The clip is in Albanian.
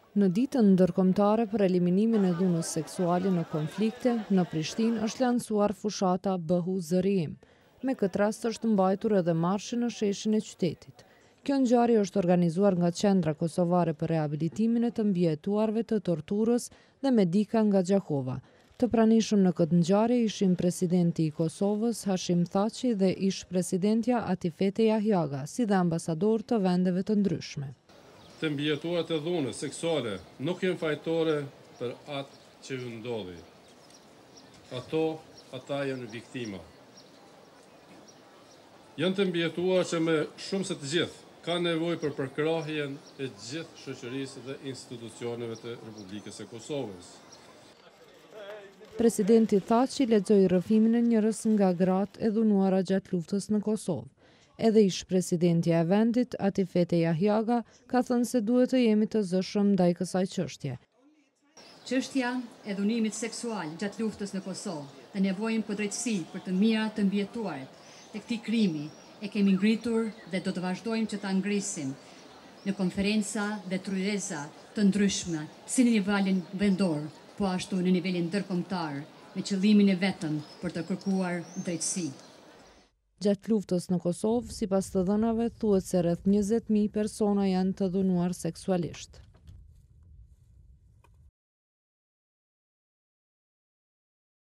Në ditën ndërkombëtare për eliminimin e dhunës seksuale në konflikte, në Prishtinë është lancuar fushata Bëhu Zërijim. Me këtë rast është mbajtur edhe marshi në sheshin e qytetit. Kjo ngjarje është organizuar nga Qendra Kosovare për Rehabilitimin e të mbijetuarve të torturës dhe Medika nga Gjakova. Të pranishëm në këtë ngjarje ishin presidenti i Kosovës Hashim Thaçi dhe ish presidentja Atifete Jahjaga, si dhe ambasador të vendeve të ndryshme. Të mbijetuarat e dhunës seksuale nuk janë fajtore për atë që ju ndodhi. Ata janë viktima. Janë të mbijetuar që me shumë se të gjithë ka nevojë për përkrahjen e gjithë shoqërisë dhe institucioneve të Republikës së Kosovës. Presidenti Thaçi lexoi rrëfimin e njërës nga gratë e dhunuara gjatë luftës në Kosovë. Edhe ish presidentja e vendit, Atifete Jahjaga, ka thënë se duhet të jemi të zëshëm ndaj kësaj çështje. Çështja e dhunimit seksual gjatë luftës në Kosovë dhe nevojën për drejtësi për të mirat të mbijetuarit të këtij krimi e kemi ngritur dhe do të vazhdojmë që ta ngrisim në konferenca dhe tryeza të ndryshme, si në nivelin vendor, po ashtu në nivelin ndërkombëtar, me qëllimin e vetëm për të kërkuar drejtësi. Gjatë luftës në Kosovë, sipas të dhënave, thuhet se rreth 20.000 persona janë të dhunuar seksualisht.